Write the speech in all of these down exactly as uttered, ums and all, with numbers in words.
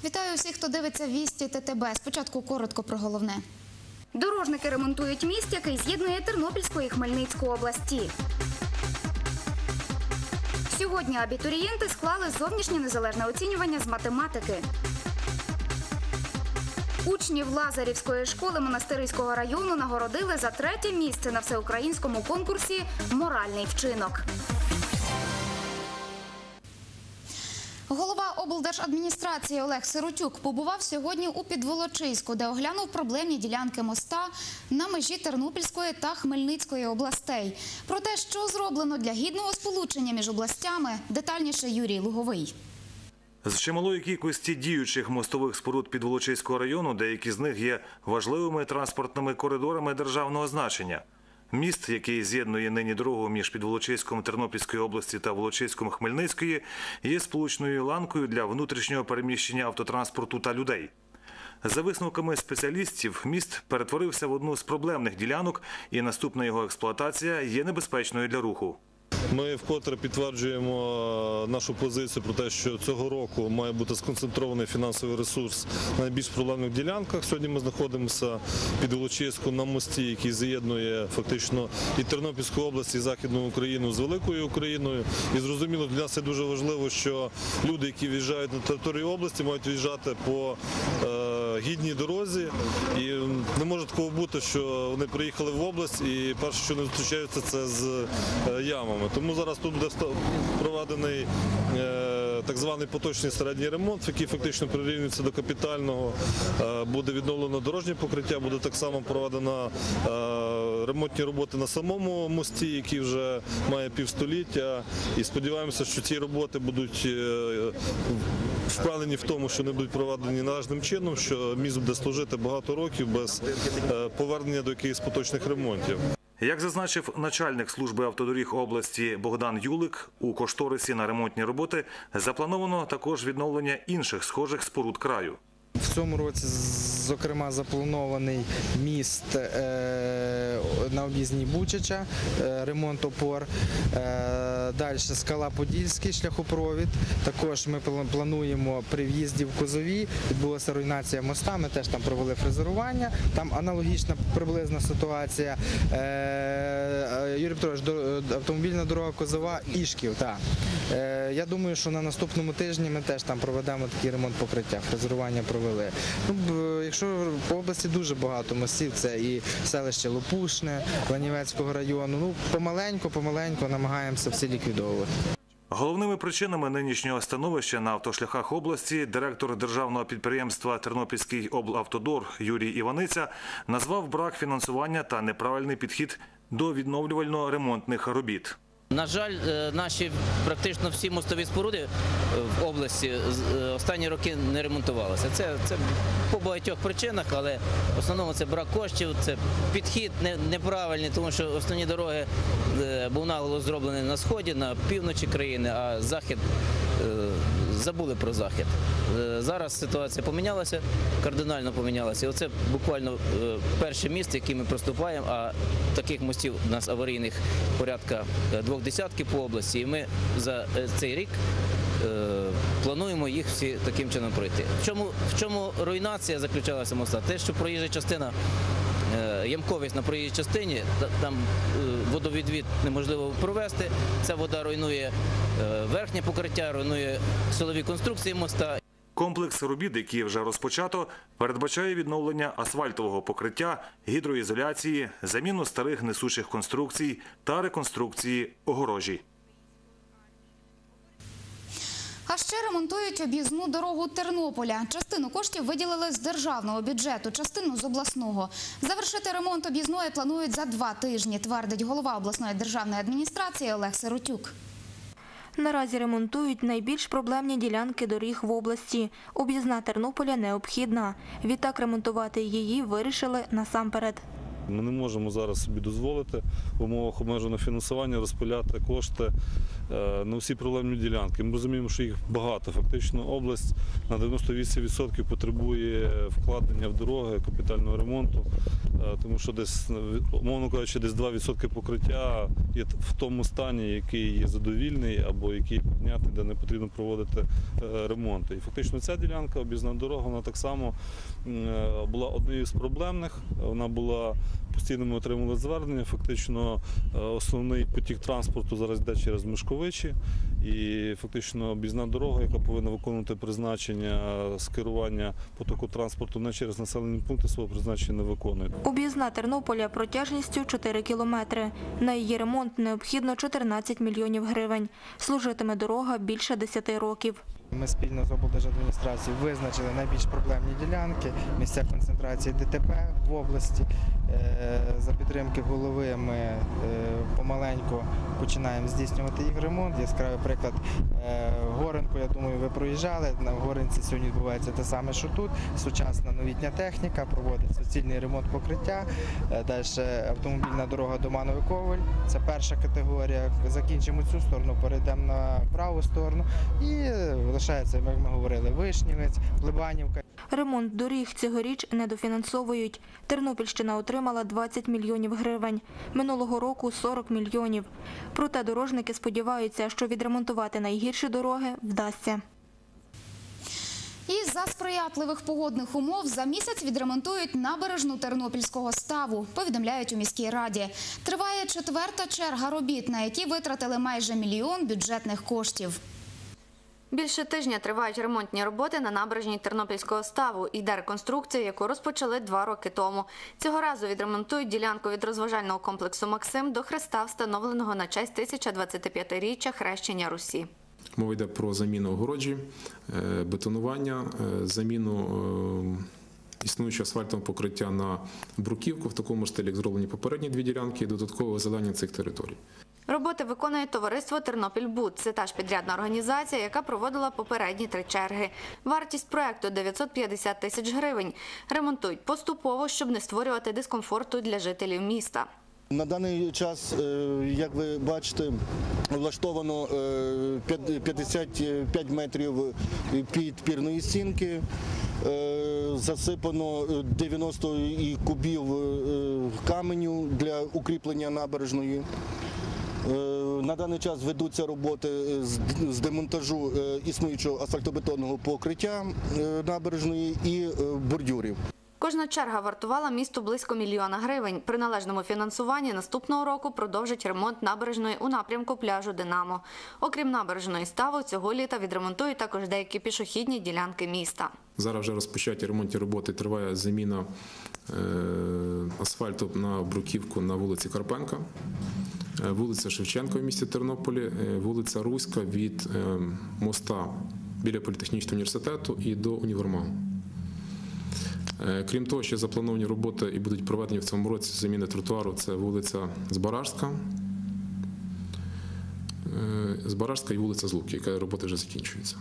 Вітаю усіх, хто дивиться «Вісті ТТБ». Спочатку коротко про головне. Дорожники ремонтують міст, який з'єднує Тернопільську і Хмельницьку області. Сьогодні абітурієнти склали зовнішнє незалежне оцінювання з математики. Учнів Лазарівської школи Монастириського району нагородили за третє місце на всеукраїнському конкурсі «Моральний вчинок». Голова облдержадміністрації Олег Сиротюк побував сьогодні у Підволочиську, де оглянув проблемні ділянки моста на межі Тернопільської та Хмельницької областей. Про те, що зроблено для гідного сполучення між областями, детальніше Юрій Луговий. З чималої кількості діючих мостових споруд Підволочиського району деякі з них є важливими транспортними коридорами державного значення. Міст, який з'єднує нині дорогу між Підволочиськом Тернопільської області та Волочиськом Хмельницької, є сполучною ланкою для внутрішнього переміщення автотранспорту та людей. За висновками спеціалістів, міст перетворився в одну з проблемних ділянок, і наступна його експлуатація є небезпечною для руху. Ми вкотре підтверджуємо нашу позицію про те, що цього року має бути сконцентрований фінансовий ресурс на найбільш проблемних ділянках. Сьогодні ми знаходимося під Волочиську на мості, який з'єднує фактично і Тернопільську область, і Західну Україну з Великою Україною. І зрозуміло, для нас це дуже важливо, що люди, які в'їжджають на територію області, мають в'їжджати по е, гідній дорозі. І не може такого бути, що вони приїхали в область і перше, що не зустрічаються, це з е, ямами. Тому зараз тут буде проведений е, так званий поточний середній ремонт, який фактично прирівнюється до капітального. Е, буде відновлено дорожнє покриття, буде так само проведено е, ремонтні роботи на самому мості, який вже має півстоліття. І сподіваємося, що ці роботи будуть е, впевнені в тому, що вони будуть проведені належним чином, що міст буде служити багато років без е, повернення до якихось поточних ремонтів. Як зазначив начальник служби автодоріг області Богдан Юлик, у кошторисі на ремонтні роботи заплановано також відновлення інших схожих споруд краю. В цьому році, зокрема, запланований міст на об'їзній Бучача, ремонт опор. Далі Скала Подільський, шляхопровід. Також ми плануємо при в'їзді в Козові, відбулася руйнація моста, ми теж там провели фрезерування, там аналогічна приблизна ситуація. Юрій Петрович, автомобільна дорога Козова, Ішків. Так. Я думаю, що на наступному тижні ми теж там проведемо такий ремонт покриття, фрезерування провели. Ну, якщо по області дуже багато мостів, це і селище Лопушне, Ланівецького району, ну, помаленьку, помаленьку намагаємося всі ліквідовувати. Головними причинами нинішнього становища на автошляхах області директор державного підприємства «Тернопільський облавтодор» Юрій Іваниця назвав брак фінансування та неправильний підхід до відновлювально-ремонтних робіт. На жаль, наші практично всі мостові споруди в області останні роки не ремонтувалися. Це, це по багатьох причинах, але в основному це брак коштів, це підхід неправильний, тому що основні дороги був наголос зроблений на сході, на півночі країни, а захід забули про захід. Зараз ситуація помінялася, кардинально помінялася. І оце буквально перше місце, яке ми проступаємо, а таких мостів у нас аварійних порядка двох десятків по області. І ми за цей рік плануємо їх всі таким чином пройти. В чому, в чому руйнація заключалася моста? Те, що проїжджа частина, ямковість на проїжджій частині, там водовідвід неможливо провести, ця вода руйнує верхнє покриття, руйнує силові конструкції моста. Комплекс робіт, який вже розпочато, передбачає відновлення асфальтового покриття, гідроізоляції, заміну старих несучих конструкцій та реконструкції огорожі. А ще ремонтують об'їзну дорогу Тернополя. Частину коштів виділили з державного бюджету, частину з обласного. Завершити ремонт об'їзної планують за два тижні, твердить голова обласної державної адміністрації Олег Сиротюк. Наразі ремонтують найбільш проблемні ділянки доріг в області. Об'їзна Тернополя необхідна. Відтак ремонтувати її вирішили насамперед. Ми не можемо зараз собі дозволити в умовах обмеженого фінансування розпиляти кошти на всі проблемні ділянки. Ми розуміємо, що їх багато. Фактично область на дев'яносто вісім відсотків потребує вкладення в дороги, капітального ремонту, тому що десь, умовно кажучи, десь два відсотки покриття є в тому стані, який є задовільний або який піднятий, де не потрібно проводити ремонти. І фактично ця ділянка, об'їзна дорога, вона так само була однією з проблемних. Вона була постійно, ми отримали звернення. Фактично основний потік транспорту зараз йде через Мишковичі. І фактично об'їзна дорога, яка повинна виконувати призначення з керування потоку транспорту не через населені пункти, свого призначення не виконує. Об'їзна Тернополя протяжністю чотири кілометри. На її ремонт необхідно чотирнадцять мільйонів гривень. Служитиме дорога більше десяти років. Ми спільно з облдержадміністрацією визначили найбільш проблемні ділянки, місця концентрації ДТП в області. За підтримки голови ми помаленьку починаємо здійснювати їх ремонт. Яскравий приклад Горенку, я думаю, ви проїжджали. На Горенці сьогодні відбувається те саме, що тут. Сучасна новітня техніка, проводиться суцільний ремонт покриття. Далі автомобільна дорога Доманове-Коваль, це перша категорія. Закінчимо цю сторону, перейдемо на праву сторону і лишається, як ми говорили, Вишнівець, Плебанівка. Ремонт доріг цьогоріч недофінансовують. Тернопільщина отримала двадцять мільйонів гривень. Минулого року – сорок мільйонів. Проте дорожники сподіваються, що відремонтувати найгірші дороги вдасться. І за сприятливих погодних умов за місяць відремонтують набережну Тернопільського ставу, повідомляють у міській раді. Триває четверта черга робіт, на які витратили майже мільйон бюджетних коштів. Більше тижня тривають ремонтні роботи на набережній Тернопільського ставу. Йде реконструкція, яку розпочали два роки тому. Цього разу відремонтують ділянку від розважального комплексу «Максим» до хреста, встановленого на честь тисяча двадцятип'ятиріччя хрещення Русі. Мова йде про заміну огороджі, бетонування, заміну існуючого асфальтового покриття на бруківку в такому стилі, як зроблені попередні дві ділянки, і додаткове озеленення цих територій. Роботи виконує товариство «Тернопільбуд». Це та ж підрядна організація, яка проводила попередні три черги. Вартість проєкту – дев'ятсот п'ятдесят тисяч гривень. Ремонтують поступово, щоб не створювати дискомфорту для жителів міста. На даний час, як ви бачите, влаштовано п'ятдесят п'ять метрів підпірної стінки, засипано дев'яносто кубів каменю для укріплення набережної. На даний час ведуться роботи з демонтажу існуючого асфальтобетонного покриття набережної і бордюрів. Кожна черга вартувала місту близько мільйона гривень. При належному фінансуванні наступного року продовжать ремонт набережної у напрямку пляжу «Динамо». Окрім набережної ставу, цього літа відремонтують також деякі пішохідні ділянки міста. Зараз вже розпочаті ремонтні роботи, триває заміна асфальту на бруківку на вулиці Карпенка, вулиця Шевченка в місті Тернополі, вулиця Руська від моста біля політехнічного університету і до універмагу. Крім того, ще заплановані роботи і будуть проведені в цьому році заміни тротуару. Це вулиця Збаражська, Збаражська і вулиця Злуки, яка роботи вже закінчується.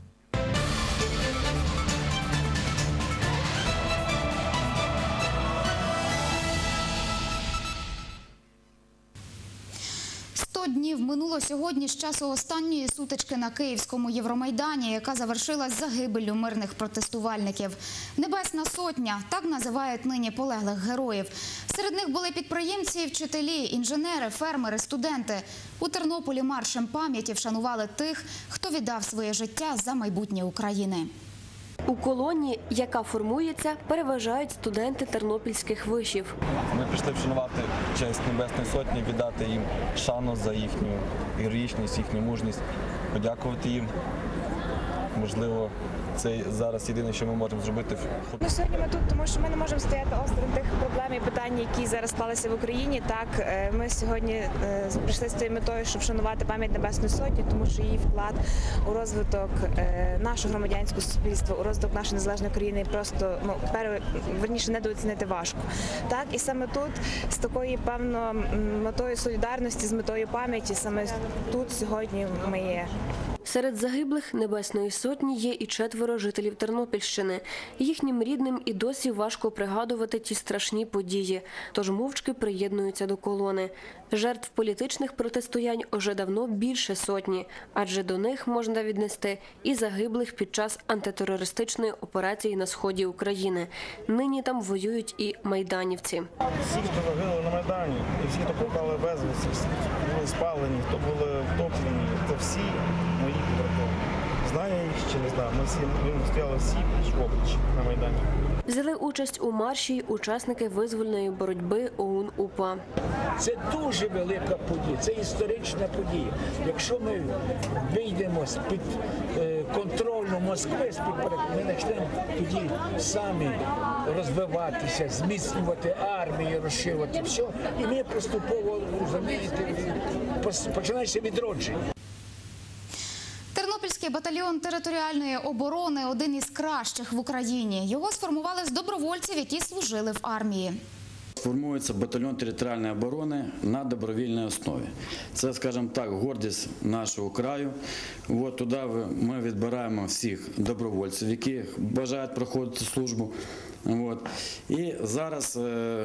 сто днів минуло сьогодні з часу останньої сутички на Київському Євромайдані, яка завершилась загибеллю мирних протестувальників. Небесна сотня – так називають нині полеглих героїв. Серед них були підприємці, вчителі, інженери, фермери, студенти. У Тернополі маршем пам'яті вшанували тих, хто віддав своє життя за майбутнє України. У колоні, яка формується, переважають студенти тернопільських вишів. Ми прийшли вшанувати честь Небесної Сотні, віддати їм шану за їхню героїчність, їхню мужність, подякувати їм. Можливо, це зараз єдине, що ми можемо зробити. Ну, сьогодні ми тут, тому що ми не можемо стояти осторонь тих проблем і питань, які зараз склалися в Україні. Так, ми сьогодні прийшли з цією метою, щоб вшанувати пам'ять Небесної Сотні, тому що її вклад у розвиток нашого громадянського суспільства, у розвиток нашої незалежної країни просто, ну, пер, верніше, недооцінити важко. Так, і саме тут, з такою, певно, метою солідарності, з метою пам'яті, саме тут сьогодні ми є. Серед загиблих Небесної Сотні є і четверо жителів Тернопільщини. Їхнім рідним і досі важко пригадувати ті страшні події, тож мовчки приєднуються до колони. Жертв політичних протистоянь уже давно більше сотні, адже до них можна віднести і загиблих під час антитерористичної операції на сході України. Нині там воюють і майданівці. Всі, хто загинули на Майдані, і всі, хто пропали безвісти, всі, хто були спалені, хто були втоплені, це всі мої побратими. Знаю я їх чи не знаю, ми всі ми стояли всі пліч-опліч на Майдані. Взяли участь у марші й учасники визвольної боротьби ОУН-УПА. Це дуже велика подія, це історична подія. Якщо ми вийдемо з-під контролю Москви, ми почнемо тоді самі розвиватися, зміцнювати армію, розширювати все. І ми поступово, розумієте, починається відродження. Тернопільський батальйон територіальної оборони – один із кращих в Україні. Його сформували з добровольців, які служили в армії. Формується батальйон територіальної оборони на добровільній основі. Це, скажімо так, гордість нашого краю. От туди ми відбираємо всіх добровольців, які бажають проходити службу. От. І зараз,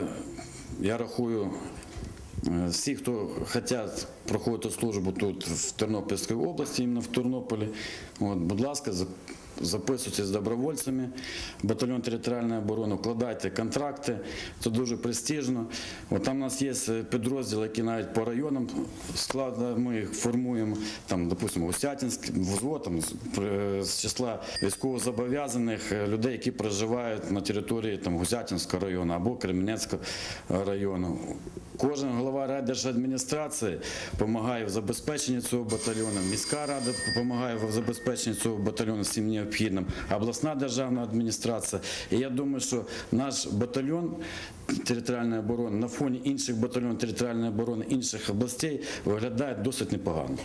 я рахую, всі, хто хочуть проходити службу тут, в Тернопільській області, іменно в Тернополі, от, будь ласка, записуйтесь з добровольцями, батальйон територіальної оборони, вкладайте контракти, це дуже престижно. От, там у нас є підрозділи, які навіть по районам складно, ми їх формуємо, там, допустимо, Усятинськ, взвод, там, з числа військовозобов'язаних людей, які проживають на території там, Усятинського району або Кременецького району. Кожен голова райдержадміністрації допомагає в забезпеченні цього батальйону, міська рада допомагає в забезпеченні цього батальйону всім необхідним, обласна державна адміністрація. І я думаю, що наш батальйон територіальної оборони на фоні інших батальйонів територіальної оборони інших областей виглядає досить непогано.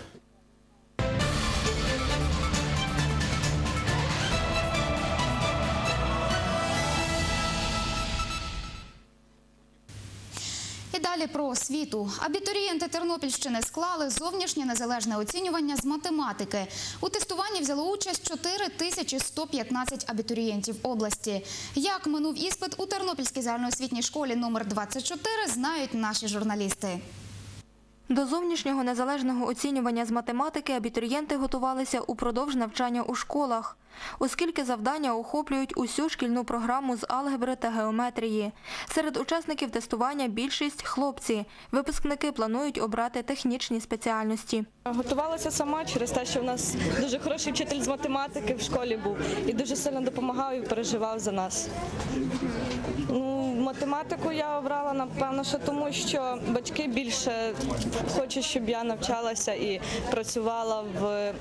Далі про освіту. Абітурієнти Тернопільщини склали зовнішнє незалежне оцінювання з математики. У тестуванні взяло участь чотири тисячі сто п'ятнадцять абітурієнтів області. Як минув іспит у Тернопільській загальноосвітній школі номер двадцять чотири, знають наші журналісти. До зовнішнього незалежного оцінювання з математики абітурієнти готувалися упродовж навчання у школах, оскільки завдання охоплюють усю шкільну програму з алгебри та геометрії. Серед учасників тестування більшість – хлопці. Випускники планують обрати технічні спеціальності. Готувалася сама через те, що в нас дуже хороший вчитель з математики в школі був і дуже сильно допомагав і переживав за нас. Ну, математику я обрала, напевно, що тому, що батьки більше хочуть, щоб я навчалася і працювала в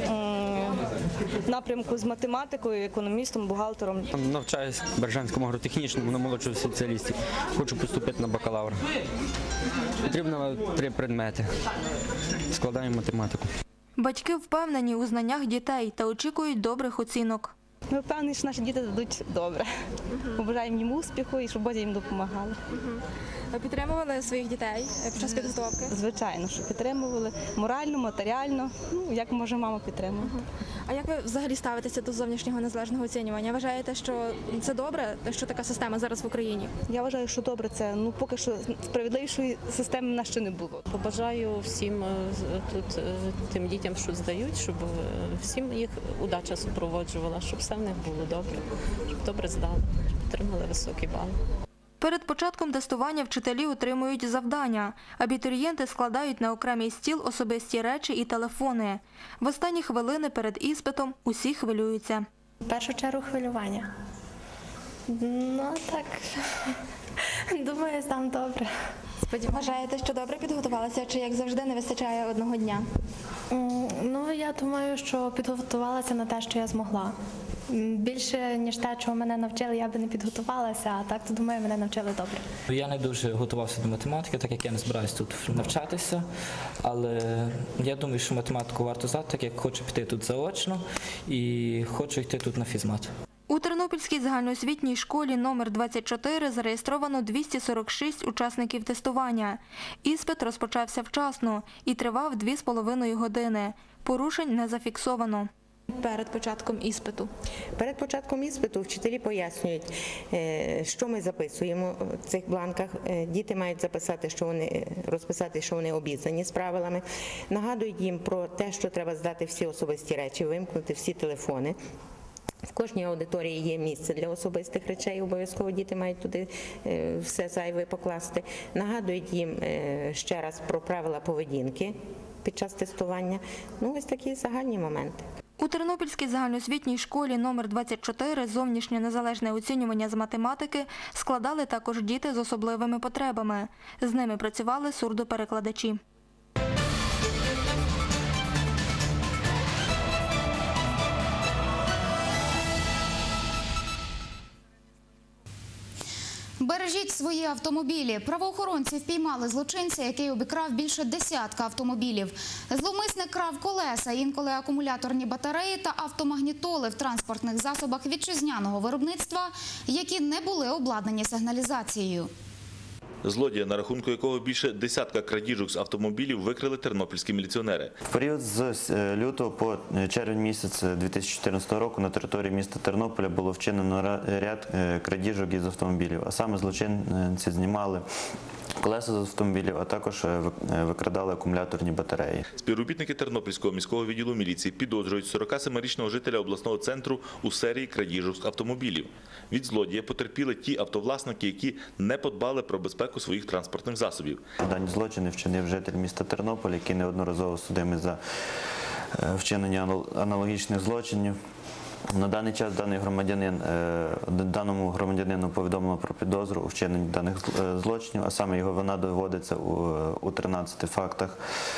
напрямку з математикою, економістом, бухгалтером. Навчаюсь в Бережанському агротехнічному на молодшого спеціалістів. Хочу поступити на бакалавра. Потрібно три предмети. Складаємо математику. Батьки впевнені у знаннях дітей та очікують добрих оцінок. Ми впевнені, що наші діти дадуть добре. Побажаємо їм успіху і щоб Бог їм допомагали. Ви підтримували своїх дітей під час підготовки? Звичайно, що підтримували. Морально, матеріально, ну, як може мама підтримувати. А як ви взагалі ставитеся до зовнішнього незалежного оцінювання? Вважаєте, що це добре, що така система зараз в Україні? Я вважаю, що добре це. Ну, поки що справедливішої системи в нас ще не було. Побажаю всім тут тим дітям, що здають, щоб всім їх удача супроводжувала, щоб все в них було добре, щоб добре здали, щоб отримали високі бали. Перед початком тестування вчителі отримують завдання. Абітурієнти складають на окремий стіл особисті речі і телефони. В останні хвилини перед іспитом усі хвилюються. В першу чергу хвилювання. Ну так, думаю, там добре. Вважаєте, що добре підготувалися, чи як завжди не вистачає одного дня? Ну, я думаю, що підготувалася на те, що я змогла. Більше, ніж те, чого мене навчили, я би не підготувалася, а так, то, думаю, мене навчили добре. Я не дуже готувався до математики, так як я не збираюся тут навчатися, але я думаю, що математику варто знати, так як хочу піти тут заочно і хочу йти тут на фізмат. У Тернопільській загальноосвітній школі номер двадцять чотири зареєстровано двісті сорок шість учасників тестування. Іспит розпочався вчасно і тривав дві з половиною години. Порушень не зафіксовано. Перед початком іспиту. Перед початком іспиту вчителі пояснюють, що ми записуємо в цих бланках. Діти мають записати, що вони, розписати, що вони обізнані з правилами. Нагадують їм про те, що треба здати всі особисті речі, вимкнути всі телефони. В кожній аудиторії є місце для особистих речей, обов'язково діти мають туди все зайве покласти. Нагадують їм ще раз про правила поведінки під час тестування. Ну, ось такі загальні моменти. У Тернопільській загальноосвітній школі номер двадцять чотири зовнішнє незалежне оцінювання з математики складали також діти з особливими потребами. З ними працювали сурдоперекладачі. Бережіть свої автомобілі. Правоохоронці впіймали злочинця, який обікрав більше десятка автомобілів. Зловмисник крав колеса, інколи акумуляторні батареї та автомагнітоли в транспортних засобах вітчизняного виробництва, які не були обладнані сигналізацією. Злодія, на рахунку якого більше десятка крадіжок з автомобілів, викрили тернопільські міліціонери. В період з лютого по червень місяць дві тисячі чотирнадцятого року на території міста Тернополя було вчинено ряд крадіжок із автомобілів. А саме злочинці знімали колеса з автомобілів, а також викрадали акумуляторні батареї. Співробітники Тернопільського міського відділу міліції підозрюють сорокасемирічного жителя обласного центру у серії крадіжок з автомобілів. Від злодія потерпіли ті автовласники, які не подбали про безпеку своїх транспортних засобів. Дані злочини вчинив житель міста Тернополя, який неодноразово судимий за вчинення аналогічних злочинів. На даний час даний громадянин, даному громадянину повідомлено про підозру у вчиненні даних злочинів, а саме його вина доводиться у тринадцяти фактах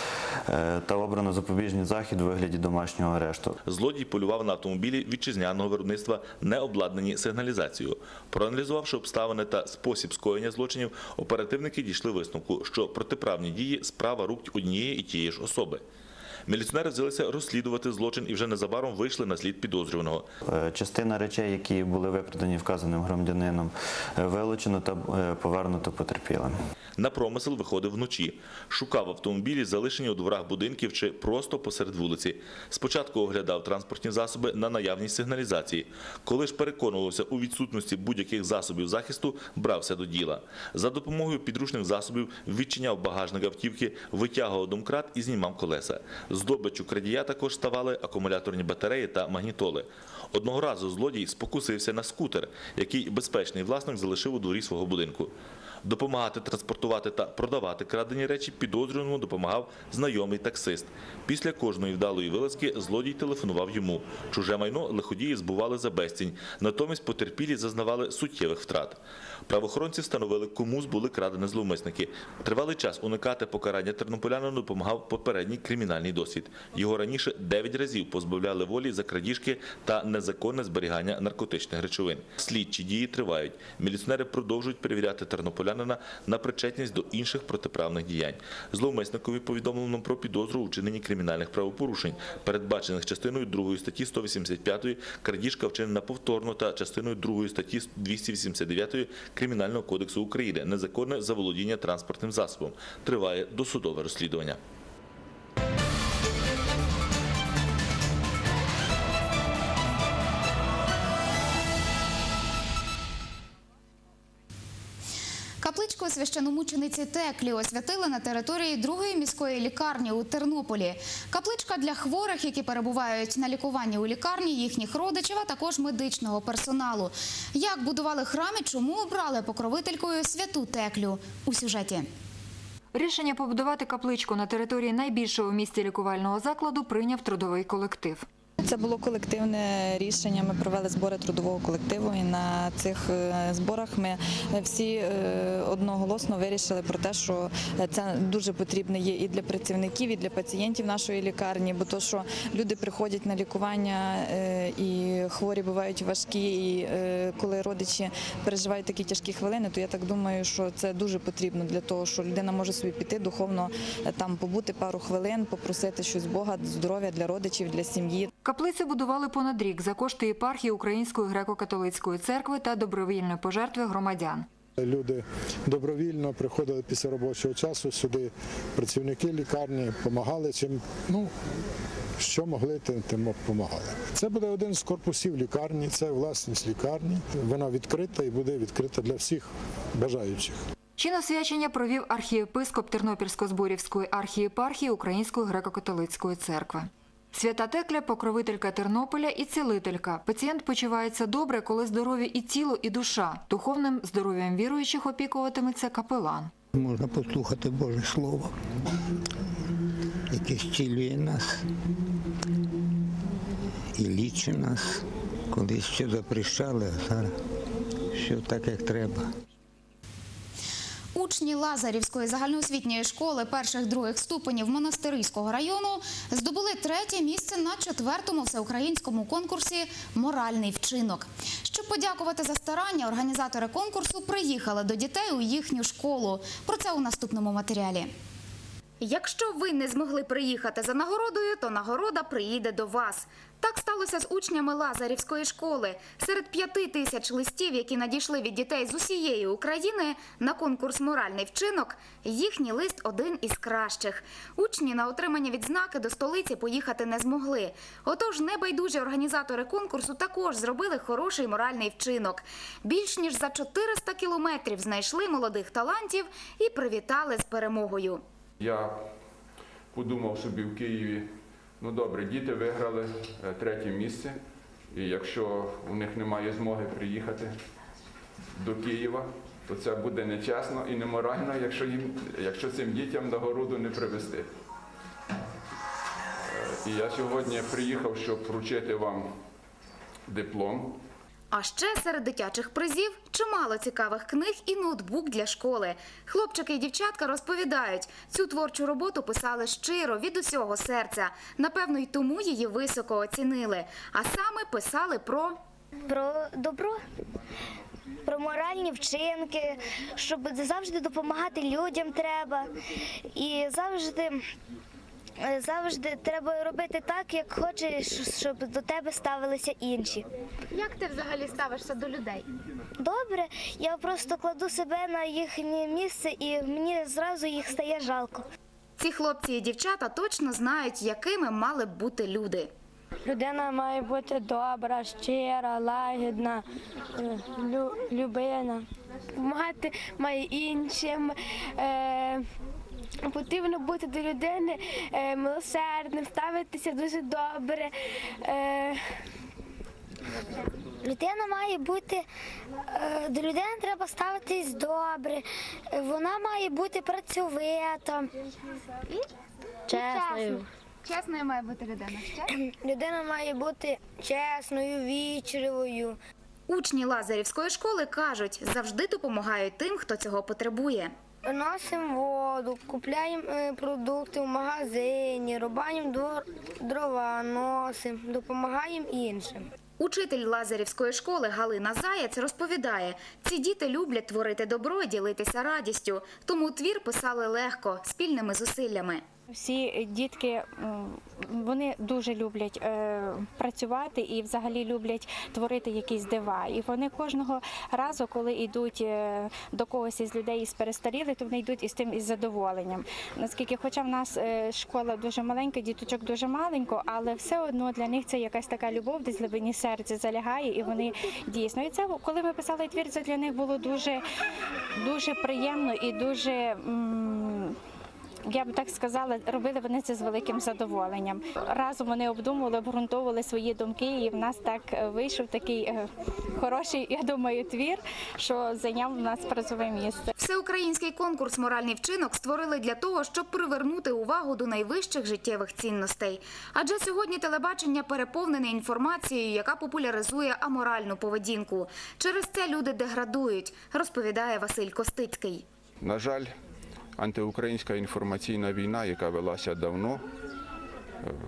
та обрано запобіжний захід у вигляді домашнього арешту. Злодій полював на автомобілі вітчизняного виробництва, не обладнані сигналізацією. Проаналізувавши обставини та спосіб скоєння злочинів, оперативники дійшли висновку, що протиправні дії – справа рук однієї і тієї ж особи. Міліціонери взялися розслідувати злочин і вже незабаром вийшли на слід підозрюваного. Частина речей, які були викрадані вказаним громадянином, вилучено та повернуто потерпілим. На промисел виходив вночі. Шукав автомобілі, залишені у дворах будинків чи просто посеред вулиці. Спочатку оглядав транспортні засоби на наявність сигналізації. Коли ж переконувався у відсутності будь-яких засобів захисту, брався до діла. За допомогою підручних засобів відчиняв багажник автівки, витягував домкрат і знімав колеса. Здобиччю крадія також ставали акумуляторні батареї та магнітоли. Одного разу злодій спокусився на скутер, який безпечний власник залишив у дворі свого будинку. Допомагати транспортувати та продавати крадені речі підозрюваному допомагав знайомий таксист. Після кожної вдалої вилазки злодій телефонував йому. Чуже майно лиходії збували за безцінь, натомість потерпілі зазнавали суттєвих втрат. Правоохоронці встановили, кому збули крадені зловмисники. Тривалий час уникати покарання тернополянину допомагав попередній кримінальний досвід. Його раніше дев'ять разів позбавляли волі за крадіжки та незаконне зберігання наркотичних речовин. Слідчі дії тривають. Міліціонери продовжують перевіряти тернополянина на причетність до інших протиправних діянь. Зловмисникові повідомлено про підозру у вчиненні кримінальних правопорушень, передбачених частиною другої статті сто вісімдесят п'ять «Крадіжка вчинена повторно» та частиною другої статті двісті вісімдесят дев'ять Кримінального кодексу України «Незаконне заволодіння транспортним засобом». Триває досудове розслідування. Капличку священомучениці Теклі освятили на території другої міської лікарні у Тернополі. Капличка для хворих, які перебувають на лікуванні у лікарні, їхніх родичів, а також медичного персоналу. Як будували храм і чому обрали покровителькою святу Теклю? У сюжеті. Рішення побудувати капличку на території найбільшого в місті лікувального закладу прийняв трудовий колектив. Це було колективне рішення, ми провели збори трудового колективу і на цих зборах ми всі одноголосно вирішили про те, що це дуже потрібно є і для працівників, і для пацієнтів нашої лікарні, бо то, що люди приходять на лікування і хворі бувають важкі, і коли родичі переживають такі тяжкі хвилини, то я так думаю, що це дуже потрібно для того, що людина може собі піти духовно, там побути пару хвилин, попросити щось Бога, здоров'я для родичів, для сім'ї. Каплицю будували понад рік за кошти єпархії Української греко-католицької церкви та добровільної пожертви громадян. Люди добровільно приходили після робочого часу сюди, працівники лікарні, допомагали чим, ну, що могли, тим допомагали. Це буде один з корпусів лікарні, це власність лікарні. Вона відкрита і буде відкрита для всіх бажаючих. Чиносвячення провів архієпископ Тернопільсько-Зборівської архієпархії Української греко-католицької церкви. Свята Текля – покровителька Тернополя і цілителька. Пацієнт почувається добре, коли здорові і тіло, і душа. Духовним здоров'ям віруючих опікуватиметься капелан. Можна послухати Боже Слово, яке зцілює нас і лічить нас. Колись ще запрещали, а зараз все так, як треба. Учні Лазарівської загальноосвітньої школи перших-других ступенів Монастириського району здобули третє місце на четвертому всеукраїнському конкурсі «Моральний вчинок». Щоб подякувати за старання, організатори конкурсу приїхали до дітей у їхню школу. Про це у наступному матеріалі. Якщо ви не змогли приїхати за нагородою, то нагорода приїде до вас. Так сталося з учнями Лазарівської школи. Серед п'яти тисяч листів, які надійшли від дітей з усієї України на конкурс «Моральний вчинок», їхній лист один із кращих. Учні на отримання відзнаки до столиці поїхати не змогли. Отож, небайдужі організатори конкурсу також зробили хороший моральний вчинок. Більш ніж за чотириста кілометрів знайшли молодих талантів і привітали з перемогою. Я подумав собі в Києві, ну добре, діти виграли третє місце, і якщо у них немає змоги приїхати до Києва, то це буде нечесно і неморально, якщо, їм, якщо цим дітям нагороду не привезти. І я сьогодні приїхав, щоб вручити вам диплом. А ще серед дитячих призів чимало цікавих книг і ноутбук для школи. Хлопчики і дівчатка розповідають, цю творчу роботу писали щиро, від усього серця. Напевно, й тому її високо оцінили. А саме писали про... Про добро, про моральні вчинки, щоб завжди допомагати людям треба. І завжди... Завжди треба робити так, як хочеш, щоб до тебе ставилися інші. Як ти взагалі ставишся до людей? Добре, я просто кладу себе на їхнє місце і мені зразу їх стає жалко. Ці хлопці і дівчата точно знають, якими мали б бути люди. Людина має бути добра, щира, лагідна, лю, любина. Допомагати має іншим. Е Потрібно бути до людини е, милосердним, ставитися дуже добре. Е... Людина має бути, е, до людини треба ставитись добре, вона має бути працьовита. Чесною. Чесною має бути людина. Ще? Людина має бути чесною, вічливою. Учні Лазарівської школи кажуть, завжди допомагають тим, хто цього потребує. Носимо воду, купляємо продукти в магазині, рубаємо дрова, носимо, допомагаємо іншим. Учитель Лазарівської школи Галина Заєць розповідає, ці діти люблять творити добро і ділитися радістю, тому твір писали легко, спільними зусиллями. Всі дітки, вони дуже люблять працювати і взагалі люблять творити якісь дива. І вони кожного разу, коли йдуть до когось із людей із перестарілих, то вони йдуть із тим із задоволенням. Наскільки, хоча в нас школа дуже маленька, діточок дуже маленько, але все одно для них це якась така любов, десь в глибині серця залягає, і вони дійсно. І це, коли ми писали твір, це для них було дуже, дуже приємно і дуже... Я б так сказала, робили вони це з великим задоволенням. Разом вони обдумували, обґрунтовували свої думки, і в нас так вийшов такий хороший, я думаю, твір, що зайняв у нас призове місце. Всеукраїнський конкурс «Моральний вчинок» створили для того, щоб привернути увагу до найвищих життєвих цінностей. Адже сьогодні телебачення переповнене інформацією, яка популяризує аморальну поведінку. Через це люди деградують, розповідає Василь Костицький. На жаль, антиукраїнська інформаційна війна, яка велася давно,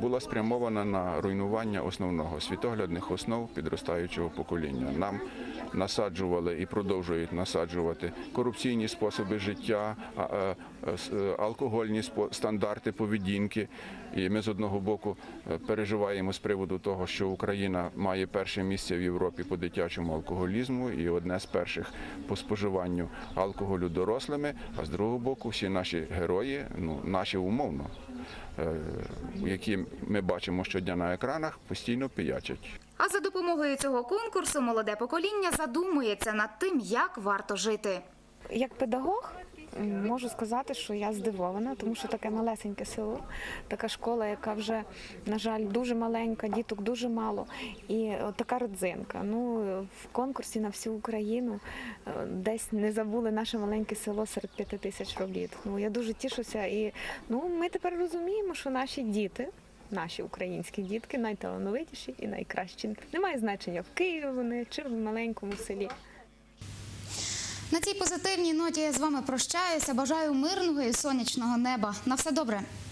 була спрямована на руйнування основного світоглядних основ підростаючого покоління. Нам насаджували і продовжують насаджувати корупційні способи життя, алкогольні стандарти поведінки. І ми з одного боку переживаємо з приводу того, що Україна має перше місце в Європі по дитячому алкоголізму і одне з перших по споживанню алкоголю дорослими, а з другого боку всі наші герої, ну, наші умовно, які ми бачимо щодня на екранах, постійно пиячать. А за допомогою цього конкурсу молоде покоління задумується над тим, як варто жити. Як педагог можу сказати, що я здивована, тому що таке малесеньке село, така школа, яка вже, на жаль, дуже маленька, діток дуже мало. І от така родзинка. Ну, в конкурсі на всю Україну десь не забули наше маленьке село серед п'яти тисяч робіт. Ну, я дуже тішуся. І ну, ми тепер розуміємо, що наші діти, наші українські дітки найталановитіші і найкращі. Немає значення, в Києві вони чи в маленькому селі. На цій позитивній ноті я з вами прощаюся. Бажаю мирного і сонячного неба. На все добре.